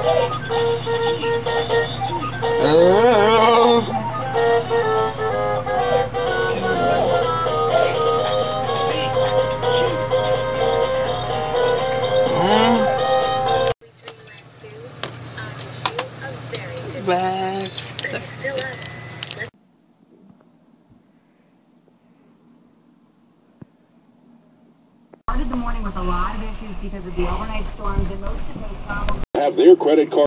Started the morning with a lot of issues because of the overnight storms and most of those problems. Have their credit card